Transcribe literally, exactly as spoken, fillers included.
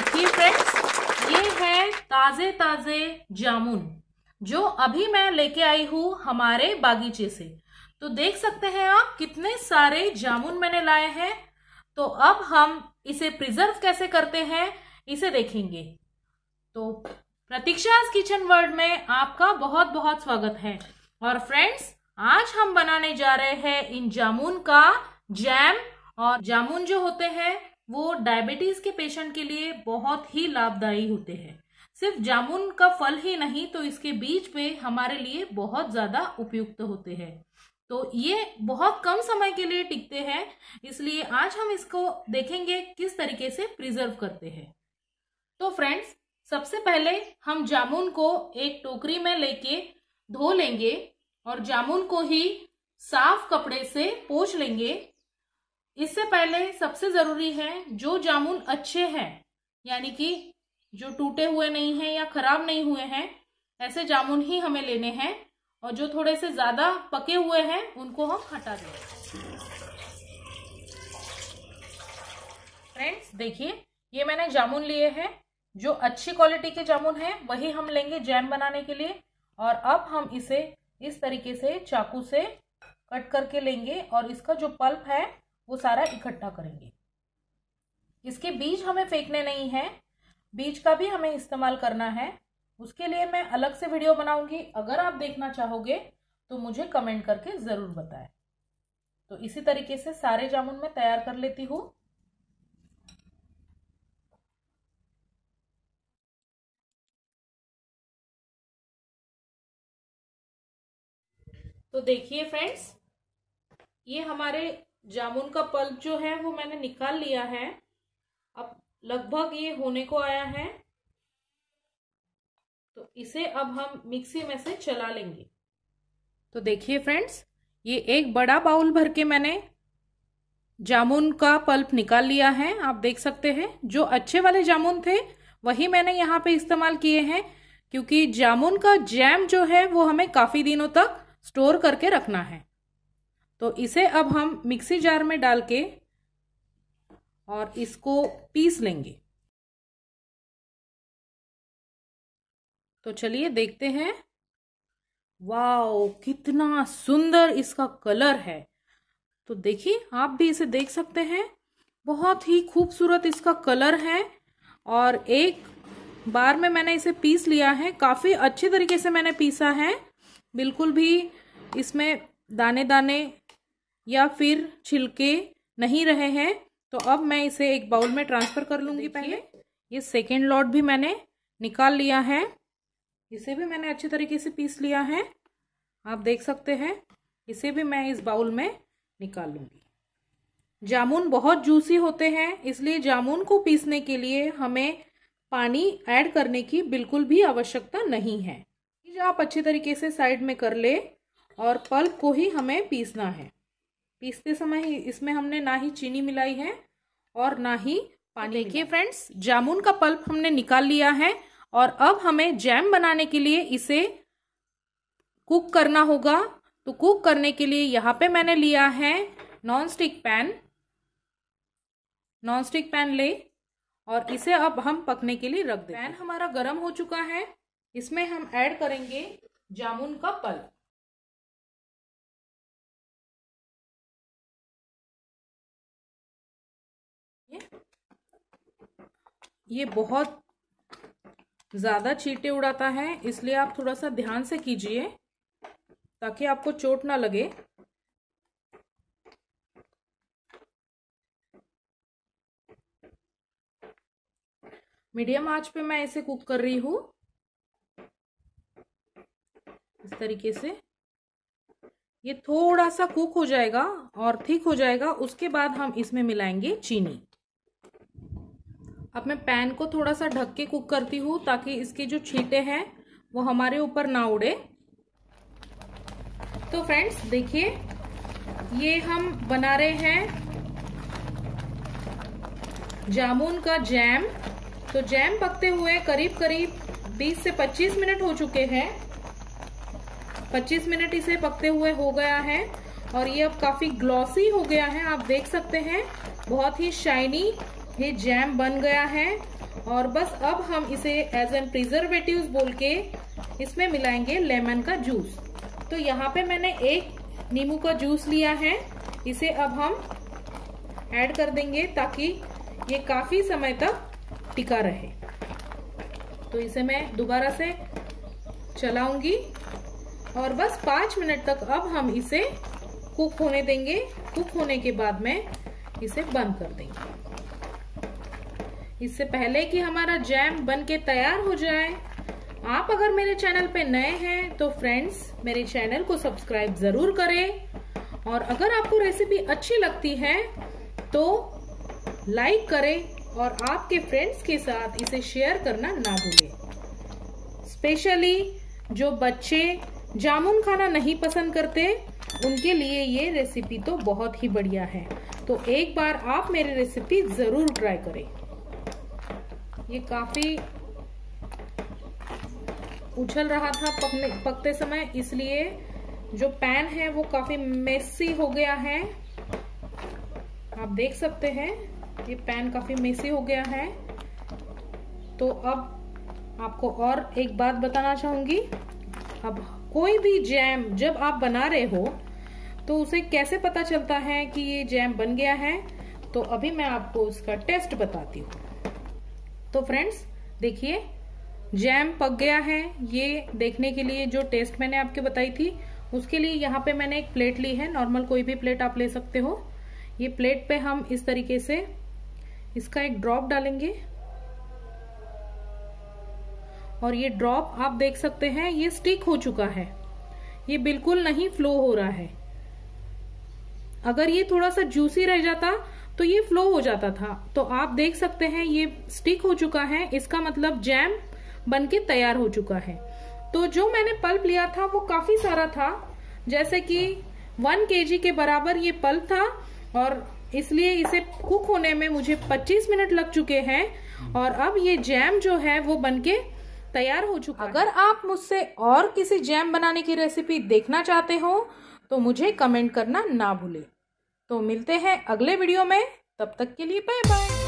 देखिए फ्रेंड्स, ये है ताजे ताजे जामुन जो अभी मैं लेके आई हूँ हमारे बागीचे से। तो देख सकते हैं आप कितने सारे जामुन मैंने लाए हैं। तो अब हम इसे प्रिजर्व कैसे करते हैं इसे देखेंगे। तो प्रतीक्षा's किचन वर्ल्ड में आपका बहुत बहुत स्वागत है। और फ्रेंड्स, आज हम बनाने जा रहे हैं इन जामुन का जैम। और जामुन जो होते हैं वो डायबिटीज के पेशेंट के लिए बहुत ही लाभदायी होते हैं। सिर्फ जामुन का फल ही नहीं, तो इसके बीज पे हमारे लिए बहुत ज्यादा उपयुक्त होते हैं। तो ये बहुत कम समय के लिए टिकते हैं, इसलिए आज हम इसको देखेंगे किस तरीके से प्रिजर्व करते हैं। तो फ्रेंड्स, सबसे पहले हम जामुन को एक टोकरी में लेके धो लेंगे और जामुन को ही साफ कपड़े से पोंछ लेंगे। इससे पहले सबसे जरूरी है, जो जामुन अच्छे हैं यानी कि जो टूटे हुए नहीं हैं या खराब नहीं हुए हैं, ऐसे जामुन ही हमें लेने हैं। और जो थोड़े से ज्यादा पके हुए हैं उनको हम हटा देंगे। फ्रेंड्स देखिए, ये मैंने जामुन लिए हैं। जो अच्छी क्वालिटी के जामुन हैं वही हम लेंगे जैम बनाने के लिए। और अब हम इसे इस तरीके से चाकू से कट करके लेंगे और इसका जो पल्प है वो सारा इकट्ठा करेंगे। इसके बीज हमें फेंकने नहीं है, बीज का भी हमें इस्तेमाल करना है। उसके लिए मैं अलग से वीडियो बनाऊंगी। अगर आप देखना चाहोगे तो मुझे कमेंट करके जरूर बताएं। तो इसी तरीके से सारे जामुन मैं तैयार कर लेती हूँ। तो देखिए फ्रेंड्स, ये हमारे जामुन का पल्प जो है वो मैंने निकाल लिया है। अब लगभग ये होने को आया है, तो इसे अब हम मिक्सी में से चला लेंगे। तो देखिए फ्रेंड्स, ये एक बड़ा बाउल भर के मैंने जामुन का पल्प निकाल लिया है। आप देख सकते हैं, जो अच्छे वाले जामुन थे वही मैंने यहाँ पे इस्तेमाल किए हैं, क्योंकि जामुन का जैम जो है वो हमें काफी दिनों तक स्टोर करके रखना है। तो इसे अब हम मिक्सी जार में डाल के और इसको पीस लेंगे। तो चलिए देखते हैं। वाओ, कितना सुंदर इसका कलर है। तो देखिए, आप भी इसे देख सकते हैं, बहुत ही खूबसूरत इसका कलर है। और एक बार में मैंने इसे पीस लिया है। काफी अच्छे तरीके से मैंने पीसा है, बिल्कुल भी इसमें दाने दाने या फिर छिलके नहीं रहे हैं। तो अब मैं इसे एक बाउल में ट्रांसफर कर लूंगी। पहले ये सेकेंड लॉट भी मैंने निकाल लिया है, इसे भी मैंने अच्छे तरीके से पीस लिया है। आप देख सकते हैं, इसे भी मैं इस बाउल में निकाल लूंगी। जामुन बहुत जूसी होते हैं, इसलिए जामुन को पीसने के लिए हमें पानी ऐड करने की बिल्कुल भी आवश्यकता नहीं है। आप अच्छे तरीके से साइड में कर ले और पल्प को ही हमें पीसना है। पीसते समय ही इसमें हमने ना ही चीनी मिलाई है और ना ही पानी। देखिए फ्रेंड्स, जामुन का पल्प हमने निकाल लिया है और अब हमें जैम बनाने के लिए इसे कुक करना होगा। तो कुक करने के लिए यहाँ पे मैंने लिया है non stick pan. Non stick pan ले और इसे अब हम पकने के लिए रख दें। पैन हमारा गर्म हो चुका है, इसमें हम ऐड करेंगे जामुन का पल्प। ये बहुत ज्यादा चींटे उड़ाता है, इसलिए आप थोड़ा सा ध्यान से कीजिए ताकि आपको चोट ना लगे। मीडियम आंच पे मैं इसे कुक कर रही हूँ, इस तरीके से। ये थोड़ा सा कुक हो जाएगा और थिक हो जाएगा, उसके बाद हम इसमें मिलाएंगे चीनी। अब मैं पैन को थोड़ा सा ढक के कुक करती हूँ ताकि इसके जो छींटे हैं वो हमारे ऊपर ना उड़े। तो फ्रेंड्स देखिए, ये हम बना रहे हैं जामुन का जैम। तो जैम पकते हुए करीब करीब बीस से पच्चीस मिनट हो चुके हैं। पच्चीस मिनट इसे पकते हुए हो गया है और ये अब काफी ग्लॉसी हो गया है। आप देख सकते हैं, बहुत ही शाइनी ये जैम बन गया है और बस अब हम इसे एज एन प्रिजर्वेटिव्स बोल के इसमें मिलाएंगे लेमन का जूस। तो यहाँ पे मैंने एक नींबू का जूस लिया है, इसे अब हम ऐड कर देंगे ताकि ये काफी समय तक टिका रहे। तो इसे मैं दोबारा से चलाऊंगी और बस पाँच मिनट तक अब हम इसे कुक होने देंगे। कुक होने के बाद में इसे बंद कर देंगे। इससे पहले कि हमारा जैम बन के तैयार हो जाए, आप अगर मेरे चैनल पे नए हैं तो फ्रेंड्स मेरे चैनल को सब्सक्राइब जरूर करें और अगर आपको रेसिपी अच्छी लगती है तो लाइक करें और आपके फ्रेंड्स के साथ इसे शेयर करना ना भूलें। स्पेशली जो बच्चे जामुन खाना नहीं पसंद करते उनके लिए ये रेसिपी तो बहुत ही बढ़िया है। तो एक बार आप मेरी रेसिपी जरूर ट्राई करें। ये काफी उछल रहा था पकने पकते समय, इसलिए जो पैन है वो काफी मेसी हो गया है। आप देख सकते हैं ये पैन काफी मेसी हो गया है। तो अब आपको और एक बात बताना चाहूंगी, अब कोई भी जैम जब आप बना रहे हो तो उसे कैसे पता चलता है कि ये जैम बन गया है, तो अभी मैं आपको उसका टेस्ट बताती हूँ। तो फ्रेंड्स देखिए जैम पक गया है। ये देखने के लिए जो टेस्ट मैंने आपके बताई थी उसके लिए यहाँ पे मैंने एक प्लेट ली है, नॉर्मल कोई भी प्लेट आप ले सकते हो। ये प्लेट पे हम इस तरीके से इसका एक ड्रॉप डालेंगे और ये ड्रॉप आप देख सकते हैं ये स्टिक हो चुका है, ये बिल्कुल नहीं फ्लो हो रहा है। अगर ये थोड़ा सा जूसी रह जाता तो ये फ्लो हो जाता था। तो आप देख सकते हैं ये स्टिक हो चुका है, इसका मतलब जैम बनके तैयार हो चुका है। तो जो मैंने पल्प लिया था वो काफी सारा था, जैसे कि वन केजी के बराबर ये पल्प था और इसलिए इसे कुक होने में मुझे पच्चीस मिनट लग चुके हैं और अब ये जैम जो है वो बनके तैयार हो चुका है। अगर आप मुझसे और किसी जैम बनाने की रेसिपी देखना चाहते हो तो मुझे कमेंट करना ना भूलें। तो मिलते हैं अगले वीडियो में, तब तक के लिए बाय बाय।